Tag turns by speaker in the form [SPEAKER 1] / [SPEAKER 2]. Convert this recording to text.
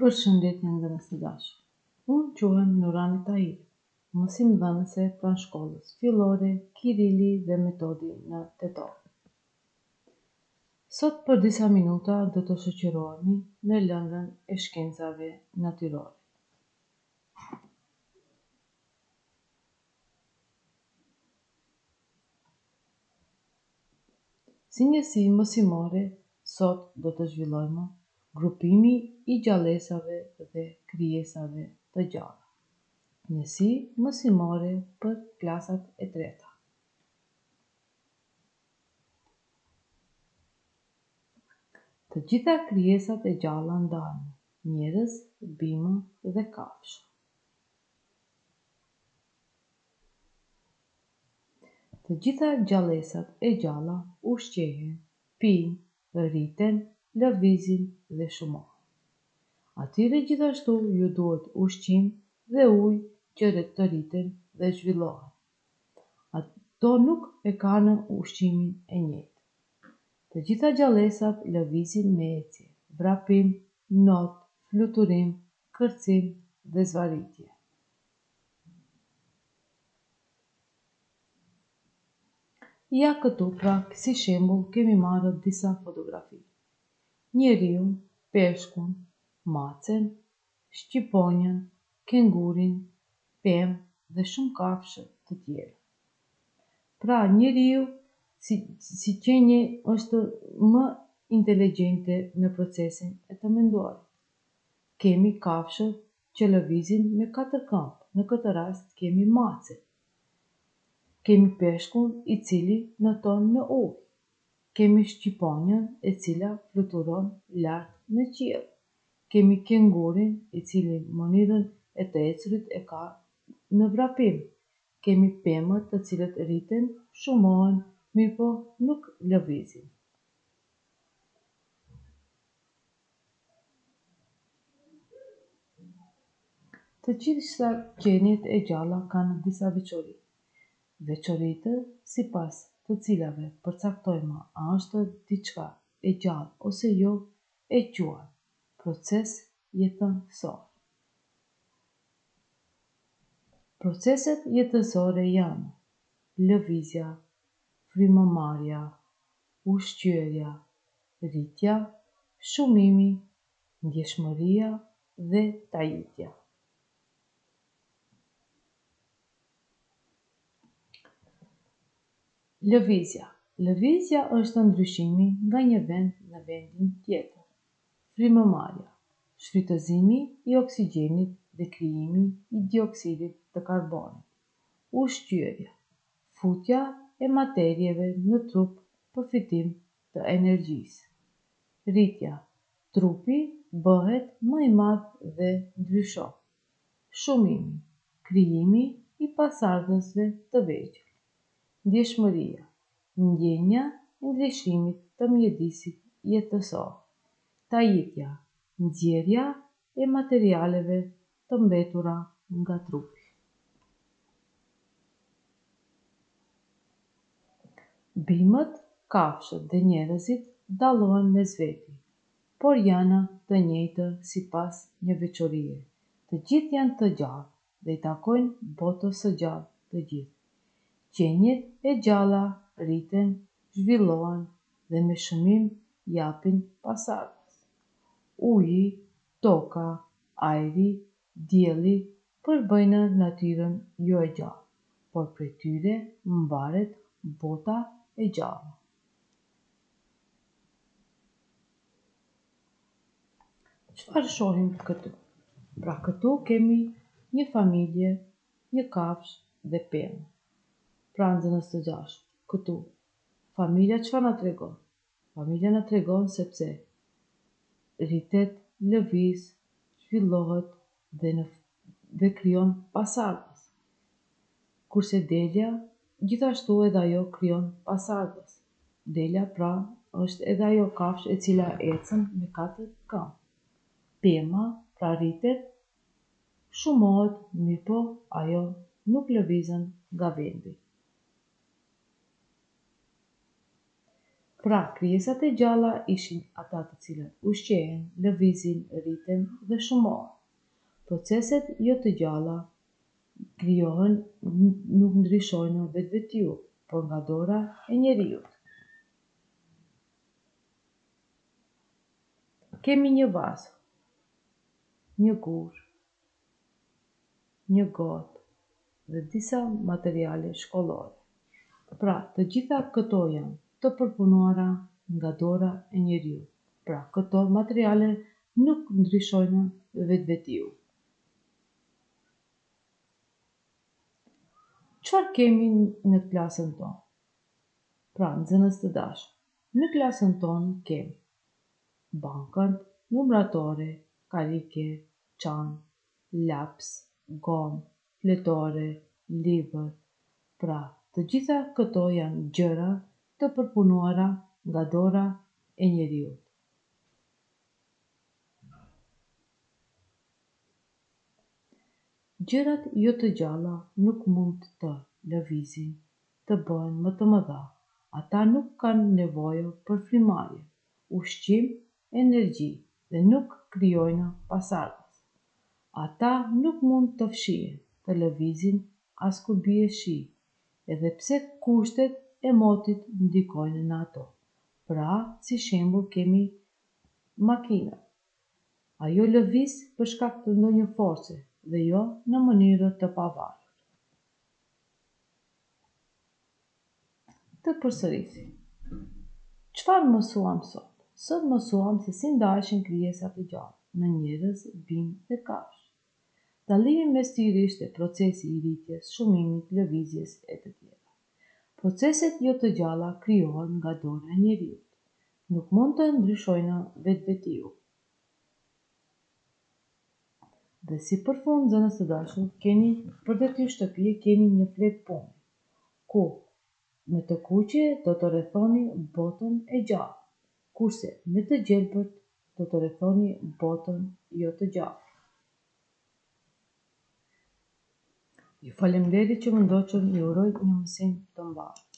[SPEAKER 1] Përshëndetje ndërmjet të dashur. Unë quhem Nurani Tahiri, mësimdhënëse pranë shkollës fillore Kirili dhe Metodi në Tetov. Sot për disa minuta do të shoqërohemi në lëndën e shkencave natyrore. Si njësi mësimore, sot do të zhvillojmë grupimi i gjallësave dhe krijesave të gjalla. Njësi mësimore për klasat e treta. Të gjitha krijesat e gjalla ndahen: njerëz, bimë dhe kafshë. Të gjitha gjallësat e gjalla ushqehen, pijnë, rriten, lëvizin dhe shumohen. Atyre gjithashtu ju duhet ushqim dhe ujë që të rriten dhe zhvillohen. Ato nuk e kanë ushqimin e njëjtë. Të gjitha gjallësat lëvizin me ecje, vrapim, not, fluturim, kërcim dhe zvarritje. Ja këtu pra si shembull kemi marrë disa fotografi. Njeriu, peshkun, macen, shqiponjën, kengurin, pemë dhe shumë kafshë të tjera. Pra njeriu si qenie është më inteligjente në procesin e të menduarit. Kemi kafshë që lëvizin me 4 këmbë, në këtë rast kemi macen. Kemi peshkun i cili nëton në ujë. Kemi shqiponjën e cila fluturon lart në qiell. Kemi kengurin i cili mënyrën e të ecurit e ka në vrapim. Kemi pemët të cilët rriten, shumohen, mirëpo nuk lëvizin. Të gjitha qeniet e gjalla kanë disa veçori. Veçoritë sipas të cilave përcaktojmë a është diçka e gjallë ose jo, e quajmë proces jetësor. Proceset jetësore janë lëvizja, frymëmarrja, ushqyerja, rritja, shumimi, ndjeshmëria dhe tajitja. Lëvizja. Lëvizja është ndryshimi nga një vend në vendin tjetër. Frymëmarrja. Shfrytëzimi i oksigjenit dhe krijimi i dioksidit të karbonit. Ushqyerja. Futja e materieve në trup për fitim të energjisë. Rritja. Trupi bëhet më i madh dhe ndryshon. Shumimi. Krijimi i pasardhësve të vegjël. Ndjeshmëria. Ndjenja e ndryshimit të mjedisit jetësor. Tajitja. Nxjerrja e materialeve të mbetura nga trupi. Bimët, kafshët dhe njerëzit dallohen mes veti, por janë të njëjtë sipas një veçorie. Të gjithë janë të gjallë dhe i takojnë botës së gjallë të gjithë. Qeniet e gjalla rriten, zhvillohen dhe me shumim japin pasardhës. Uji, toka, ajri, dielli përbëjnë natyrën jo e gjallë, por prej tyre mbaret bota e gjallë. Çfarë shohim këtu? Pra këtu kemi një familje, një kafshë dhe pemë. Pra nxënës të dashur, këtu familja çfarë na tregon? Familja na tregon sepse rritet, lëviz, zhvillohet dhe krijon pasardhës. Kurse delja gjithashtu edhe ajo krijon pasardhës. Delja pra është edhe ajo kafshë e cila ecën me 4 këmbë. Pema pra rritet, shumohet, mirëpo ajo nuk lëvizën nga vendi. Pra, krijesat e gjalla ishin ata të cilët ushqehen, lëvizin, rriten dhe shumohen. Proceset jo të gjalla krijohen nuk ndryshojnë vetvetiu, por nga dora e njeriut. Kemi një vas, një gur, një gotë dhe disa materiale shkollore. Pra, të gjitha këto janë të përpunuara nga dora e njeriut. Pra, këto materiale nuk ndryshojnë vetvetiu. Çfarë kemi në klasën tonë? Pra, nxënës të dashur, në klasën tonë kemi bankën, numratore, karike, çan, laps, gomë, fletore, libër. Pra, të gjitha këto janë gjëra të përpunuara nga dora e njeriut. Gjërat jo të gjalla nuk mund të lëvizin, të bëhen më të mëdha. Ata nuk kanë nevojë për frymarrje, ushqim, energji dhe nuk krijojnë pasardhës. Ata nuk mund të fshihen, të lëvizin as kur bie shi, edhe pse kushtet e motit ndikojnë në ato. Pra, si shembull kemi makinën. Ajo lëviz për shkak të ndonjë force dhe jo në mënyrë të pavarur. Të përsërisim. Çfarë mësuam sot? Sot mësuam se si ndahen krijesat e gjalla në njerëz, bimë dhe kafshë. Dallimi mes tyre ishte procesi i rritjes, shumimit, lëvizjes e të tjera. Proceset jo të gjalla krijohen nga dora e njeriut. Nuk mund të ndryshojnë vetvetiu. Dhe si përfund, nxënës të dashur, keni për detyrë shtëpie keni një flet pune, ku me të kuqe do të rrethoni botën e gjallë, kurse me të gjelbërt do të rrethoni botën jo të gjallë. Ju faleminderit që më ndoqën, ju uroj një mësim të mbarë.